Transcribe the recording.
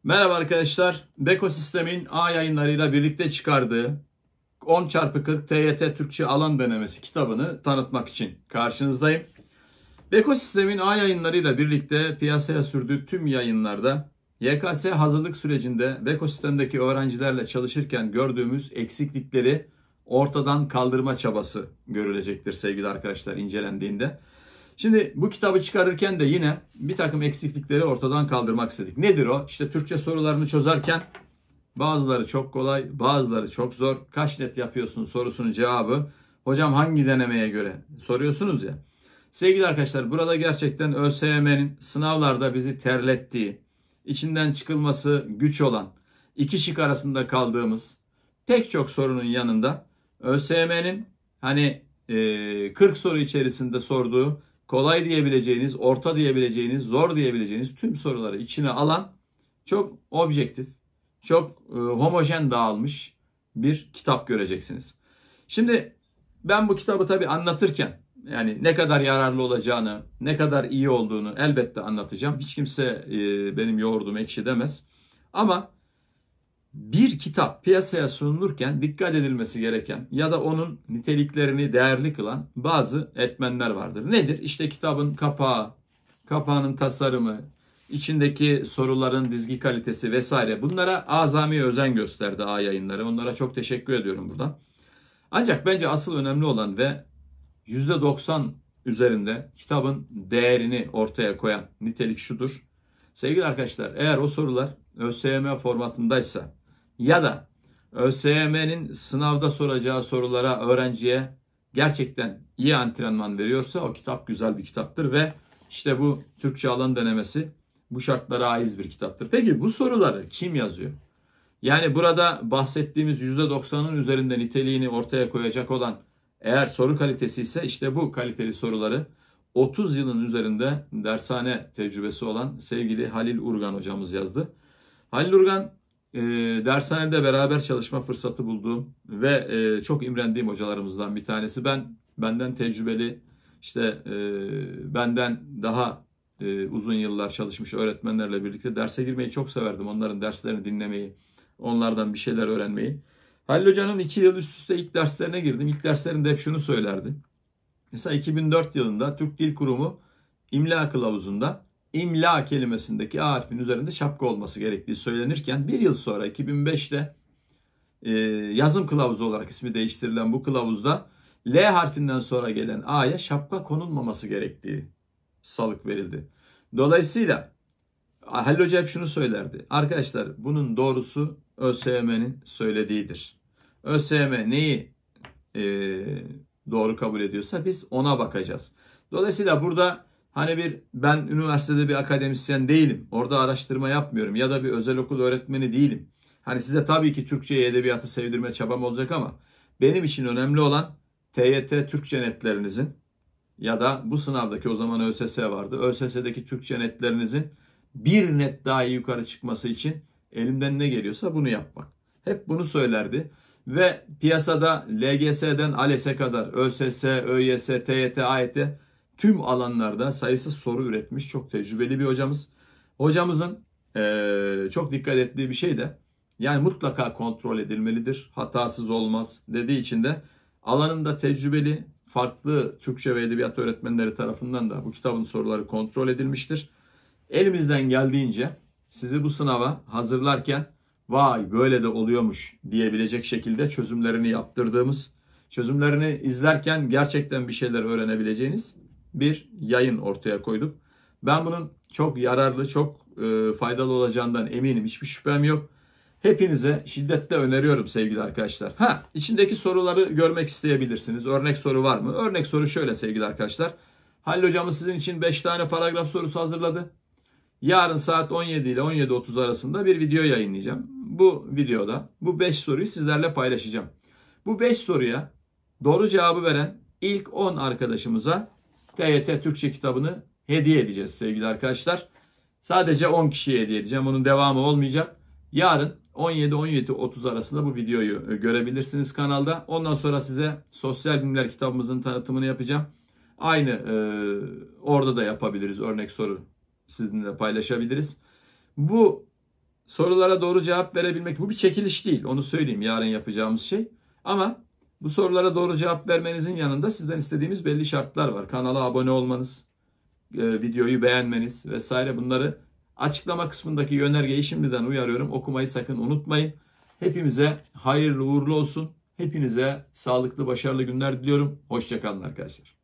Merhaba arkadaşlar. Beko Sistem'in A yayınlarıyla birlikte çıkardığı 10x40 TYT Türkçe alan denemesi kitabını tanıtmak için karşınızdayım. Beko Sistem'in A yayınlarıyla birlikte piyasaya sürdüğü tüm yayınlarda YKS hazırlık sürecinde Beko Sistem'deki öğrencilerle çalışırken gördüğümüz eksiklikleri ortadan kaldırma çabası görülecektir sevgili arkadaşlar incelendiğinde. Şimdi bu kitabı çıkarırken de yine bir takım eksiklikleri ortadan kaldırmak istedik. Nedir o? İşte Türkçe sorularını çözerken bazıları çok kolay, bazıları çok zor. Kaç net yapıyorsun sorusunun cevabı. Hocam hangi denemeye göre soruyorsunuz ya. Sevgili arkadaşlar burada gerçekten ÖSYM'nin sınavlarda bizi terlettiği, içinden çıkılması güç olan, iki şık arasında kaldığımız pek çok sorunun yanında ÖSYM'nin 40 soru içerisinde sorduğu kolay diyebileceğiniz, orta diyebileceğiniz, zor diyebileceğiniz tüm soruları içine alan çok objektif, çok homojen dağılmış bir kitap göreceksiniz. Şimdi ben bu kitabı tabii anlatırken yani ne kadar yararlı olacağını, ne kadar iyi olduğunu elbette anlatacağım. Hiç kimse benim yoğurdum ekşi demez. Ama bir kitap piyasaya sunulurken dikkat edilmesi gereken ya da onun niteliklerini değerli kılan bazı etmenler vardır. Nedir? İşte kitabın kapağı, kapağının tasarımı, içindeki soruların dizgi kalitesi vesaire. Bunlara azami özen gösterdi A yayınları. Onlara çok teşekkür ediyorum buradan. Ancak bence asıl önemli olan ve %90 üzerinde kitabın değerini ortaya koyan nitelik şudur. Sevgili arkadaşlar, eğer o sorular ÖSYM formatındaysa ya da ÖSYM'nin sınavda soracağı sorulara öğrenciye gerçekten iyi antrenman veriyorsa o kitap güzel bir kitaptır ve işte bu Türkçe alan denemesi bu şartlara aiz bir kitaptır. Peki bu soruları kim yazıyor? Yani burada bahsettiğimiz %90'ın üzerinde niteliğini ortaya koyacak olan eğer soru kalitesi ise işte bu kaliteli soruları 30 yılın üzerinde dershane tecrübesi olan sevgili Halil Urgan hocamız yazdı. Halil Urgan dershanede beraber çalışma fırsatı bulduğum ve çok imrendiğim hocalarımızdan bir tanesi. Benden tecrübeli, işte benden daha uzun yıllar çalışmış öğretmenlerle birlikte derse girmeyi çok severdim. Onların derslerini dinlemeyi, onlardan bir şeyler öğrenmeyi. Halil Hoca'nın 2 yıl üst üste ilk derslerine girdim. İlk derslerinde hep şunu söylerdi. Mesela 2004 yılında Türk Dil Kurumu imla kılavuzunda imla kelimesindeki A harfinin üzerinde şapka olması gerektiği söylenirken bir yıl sonra 2005'te yazım kılavuzu olarak ismi değiştirilen bu kılavuzda L harfinden sonra gelen A'ya şapka konulmaması gerektiği salık verildi. Dolayısıyla Halil Hoca hep şunu söylerdi. Arkadaşlar bunun doğrusu ÖSYM'nin söylediğidir. ÖSYM neyi doğru kabul ediyorsa biz ona bakacağız. Dolayısıyla burada ben üniversitede bir akademisyen değilim. Orada araştırma yapmıyorum ya da bir özel okul öğretmeni değilim. Size tabii ki Türkçe'ye edebiyatı sevdirme çabam olacak ama benim için önemli olan TYT Türkçe netlerinizin ya da bu sınavdaki o zaman ÖSS vardı. ÖSS'deki Türkçe netlerinizin bir net daha iyi yukarı çıkması için elimden ne geliyorsa bunu yapmak. Hep bunu söylerdi. Ve piyasada LGS'den ALES'e kadar ÖSS, ÖYS, TYT, AYT tüm alanlarda sayısız soru üretmiş çok tecrübeli bir hocamız. Hocamızın çok dikkat ettiği bir şey de yani mutlaka kontrol edilmelidir. Hatasız olmaz dediği için de alanında tecrübeli farklı Türkçe ve edebiyat öğretmenleri tarafından da bu kitabın soruları kontrol edilmiştir. Elimizden geldiğince sizi bu sınava hazırlarken vay böyle de oluyormuş diyebilecek şekilde çözümlerini yaptırdığımız, çözümlerini izlerken gerçekten bir şeyler öğrenebileceğiniz bir yayın ortaya koyduk. Ben bunun çok yararlı, çok faydalı olacağından eminim. Hiçbir şüphem yok. Hepinize şiddetle öneriyorum sevgili arkadaşlar. İçindeki soruları görmek isteyebilirsiniz. Örnek soru var mı? Örnek soru şöyle sevgili arkadaşlar. Halil hocamız sizin için 5 tane paragraf sorusu hazırladı. Yarın saat 17 ile 17.30 arasında bir video yayınlayacağım. Bu videoda bu 5 soruyu sizlerle paylaşacağım. Bu 5 soruya doğru cevabı veren ilk 10 arkadaşımıza TYT Türkçe kitabını hediye edeceğiz sevgili arkadaşlar. Sadece 10 kişiye hediye edeceğim. Onun devamı olmayacak. Yarın 17-17.30 arasında bu videoyu görebilirsiniz kanalda. Ondan sonra size sosyal bilimler kitabımızın tanıtımını yapacağım. Aynı orada da yapabiliriz. Örnek soru sizinle paylaşabiliriz. Bu sorulara doğru cevap verebilmek, bu bir çekiliş değil. Onu söyleyeyim, yarın yapacağımız şey. Ama bu sorulara doğru cevap vermenizin yanında sizden istediğimiz belli şartlar var. Kanala abone olmanız, videoyu beğenmeniz vesaire, bunları açıklama kısmındaki yönergeyi şimdiden uyarıyorum. Okumayı sakın unutmayın. Hepimize hayırlı uğurlu olsun. Hepinize sağlıklı, başarılı günler diliyorum. Hoşça kalın arkadaşlar.